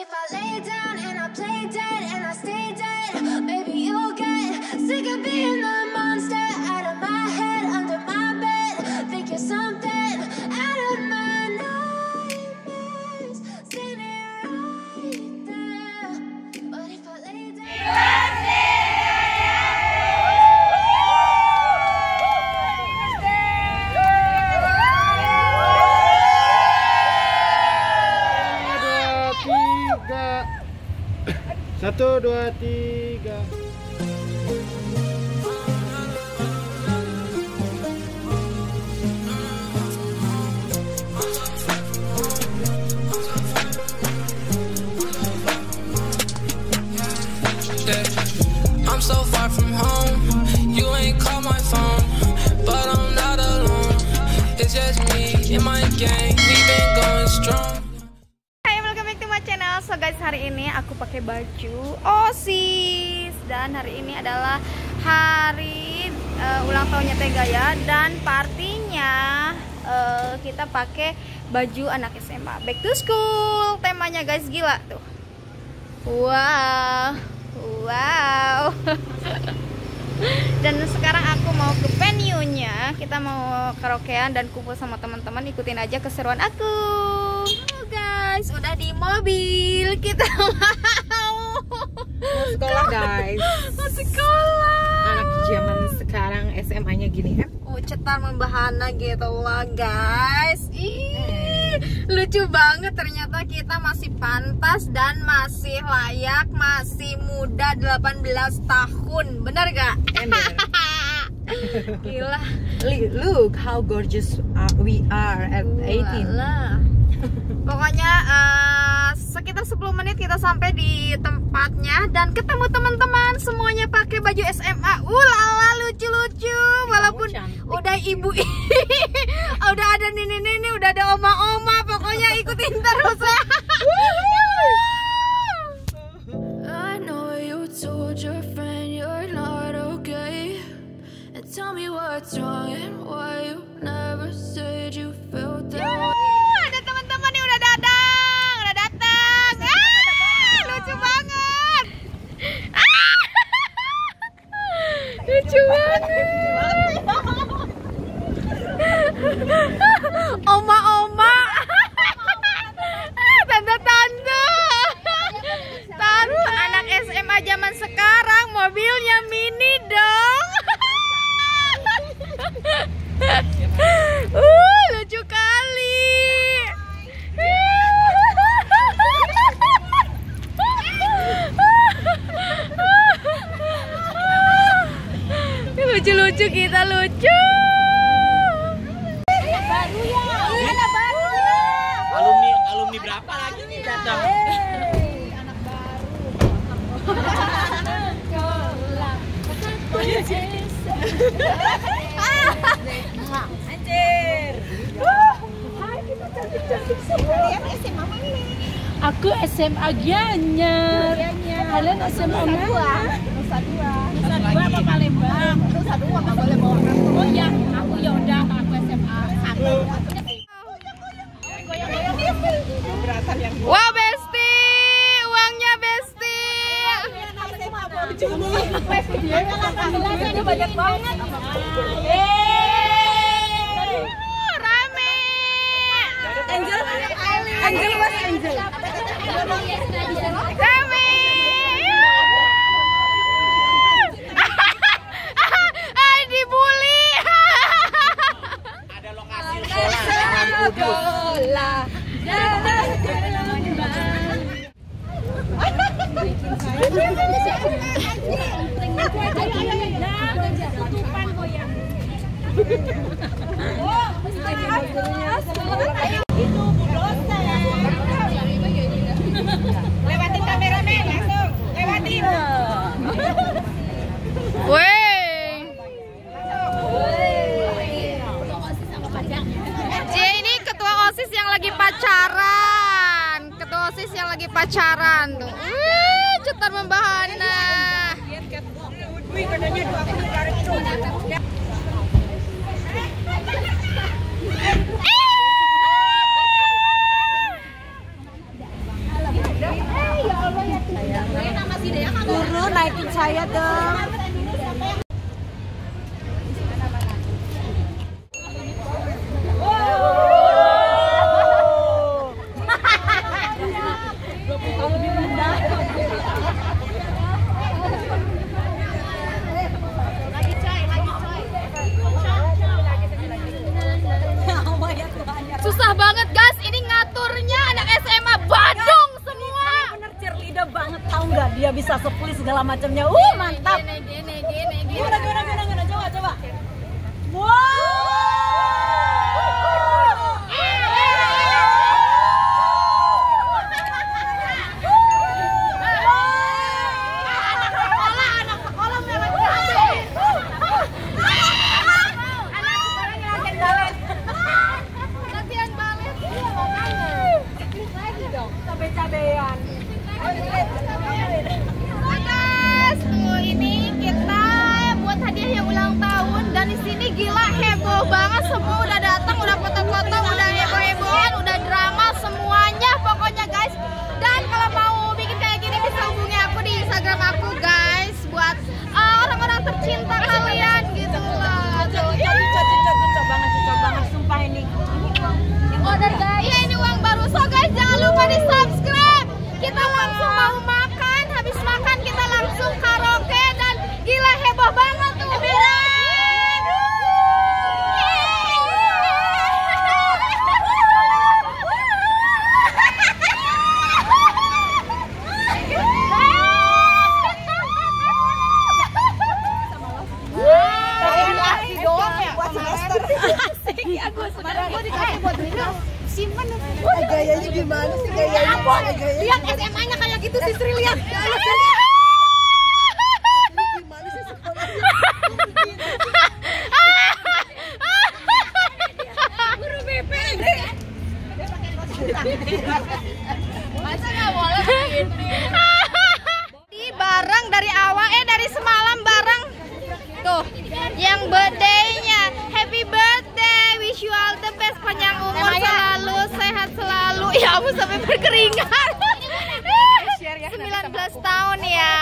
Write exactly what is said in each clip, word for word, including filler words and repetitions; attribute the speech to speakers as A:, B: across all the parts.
A: if I lay down and I play dead and I stay dead, maybe you'll get sick of being the monster out of my head, under my bed. Think you're something out of my nightmares, standing right there. But if I lay down.
B: Satu, dua, tiga.
C: I'm so far from home. You ain't call my phone, but I'm not alone. It's just me and my gang. We've been going strong.
D: So guys, hari ini aku pakai baju OSIS dan hari ini adalah hari uh, ulang tahunnya Tegaya dan partinya uh, kita pakai baju anak S M A back to school temanya guys, gila tuh. Wow, wow. Dan sekarang aku mau ke venue-nya, kita mau karaokean dan kumpul sama teman-teman. Ikutin aja keseruan aku. Oh guys, udah di mobil, kita mau
E: sekolah guys.
D: Mau sekolah.
E: Anak zaman sekarang S M A-nya gini kan?
D: Oh, cetar membahana gitu lah guys. Ih, lucu banget, ternyata kita masih pantas dan masih layak, masih muda, delapan belas tahun. Bener gak?
E: Bener.
D: Gila.
E: Look how gorgeous we are at eighteen.
D: Walah. Pokoknya uh, sekitar sepuluh menit kita sampai di tempatnya dan ketemu teman-teman semuanya pakai baju S M A. Ulala, lucu-lucu. Walaupun udah ibu udah ada nenek-nenek, udah ada oma-oma, pokoknya ikutin terus ya.
C: I know you told your friend you're not okay, and tell me what's wrong and why you never said you felt that way.
D: Lucu banget. Oma-oma, tante-tante, taruh anak S M A zaman sekarang mobilnya mini dong. uh, lucu kali. Lucu-lucu, kita lucu.
E: Anak baru ya.
D: Anak baru ya.
B: Alumni alumni berapa lagi nih datang?
E: Hey, anak baru. Anjir. Hai, kita cantik-cantik semua. Kalian S M A mana?
F: Aku S M A Gianyar. Kalian S M A mana?
E: Nusa Dua.
F: Nusa Dua apa Palembang?
E: Nusa Dua nggak boleh bawa orang.
F: Oh ya, aku ya udah aku S M A.
D: Wah, Besti, uangnya Besti.
E: Banyak banget.
D: Rame.
E: Angel, Angel was Angel.
D: Rame. Ah, dibully.
B: Ada lokasi sekolah.
E: Lewatin kameramen langsung, lewatin.
D: Weh. Cie, ini ketua OSIS yang lagi pacaran. Ketua OSIS yang lagi pacaran tuh. Wih, cetar membahana. Eh.
E: dong, naikin saya dong.
D: Susah banget guys, ini ngaturnya anak S M A Badung semua.
E: Bener cheerleader banget, tahu nggak? Dia bisa split segala macamnya. Uh, mantap.
D: Gini, gini, gini, gini.
E: Gimana, gimana, gimana, gimana? Coba, coba. Wow. Cabe-cabean.
D: Guys, tuh ini kita buat hadiah yang ulang tahun dan di sini gila heboh banget, semua udah datang, udah foto-foto, udah heboh-hebohan, udah drama semuanya pokoknya guys. Dan kalau mau bikin kayak gini bisa hubungi aku di Instagram aku guys, buat uh, orang-orang tercinta kalian gitu loh. Tuh,
E: Cocok, cocok, cocok banget, cocok banget, sumpah ini.
D: order guys. Iya ini uang baru. So guys jangan lupa di subscribe. Kita langsung mau makan. Habis makan kita langsung karaoke dan gila heboh banget tuh. Simpan
E: Gayanya gimana sih? Gayanya apa?
D: Lihat S M A-nya kayak gitu sih Sri, lihat.
E: Gimana sih sekolah?
D: Guru B P. Masa nggak boleh begini? Di bareng dari awal eh dari semalam bareng tuh yang birthday-nya. Happy birthday, wish you all the best, panjang umur selalu, sehat selalu. Ya ampun sampai berkeringat. sembilan belas tahun ya.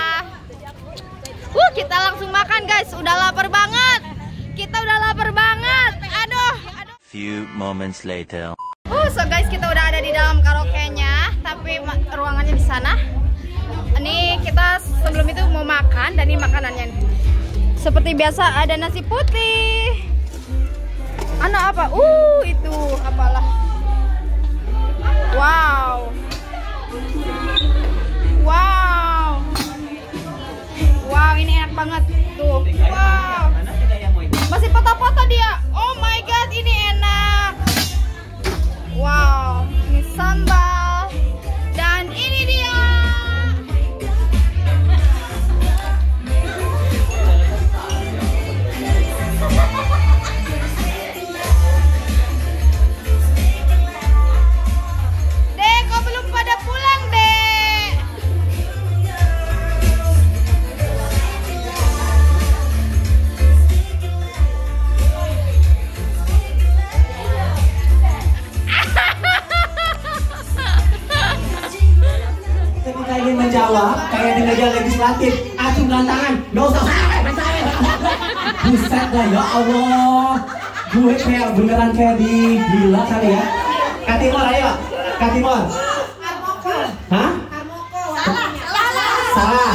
D: Uh, kita langsung makan guys. Udah lapar banget. Kita udah lapar banget. Aduh, aduh.
G: Few moments later.
D: Uh, so guys, kita udah ada di dalam karaoke-nya, tapi ruangannya di sana. Ini kita sebelum itu mau makan dan ini makanannya nih. Seperti biasa ada nasi putih. Anak apa? Uh, itu apalah. Wow. Wow. Wow, ini enak banget. Tuh. Wow. Masih foto-foto dia. Oh my god, ini enak. Wow, ini sambal. Dan ini dia. Dek, kok belum pada pulang, Dek?
H: Ketika ingin menjawab kayak di meja legislatif, acungkan tangan, nggak usah buset lah ya Allah, gue kayak beneran kayak di gila kali ya. Katimor ayo, Katimor. Hah? Salah.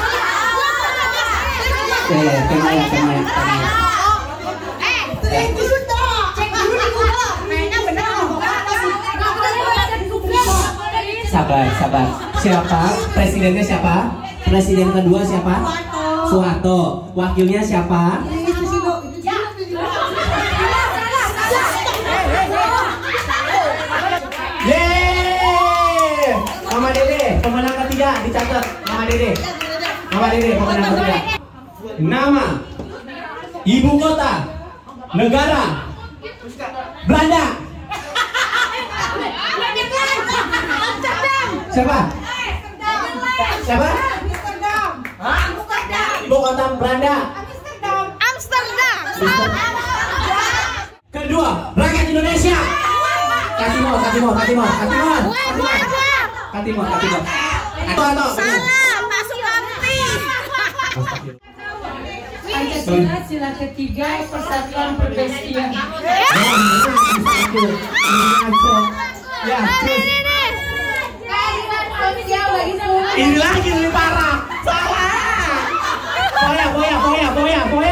H: Eh, kemana kemana kemana.
D: Cek dulu di Google. Kayaknya bener
H: Sabar, sabar. Siapa? Presidennya siapa? Presiden kedua siapa? Soeharto. Wakilnya siapa? Yeay! Mama Dede, pemenang ketiga dicatat. Mama Dede. Mama Dede, pemenang ketiga. Nama, ibu kota, negara, Belanda. Siapa? Siapa? Ibu kota Belanda.
D: Amsterdam.
H: Kedua, rakyat Indonesia. Katimor, Katimor, Katimor, Katimor, Katimor, Katimor, Katimor. Atau, atau.
D: Salah, Pak Sukamti.
F: Pancasila sila ketiga persatuan perbestian.
H: Ya, ini lagi lebih parah. Salah. Boya, boya, boya, boya, boya.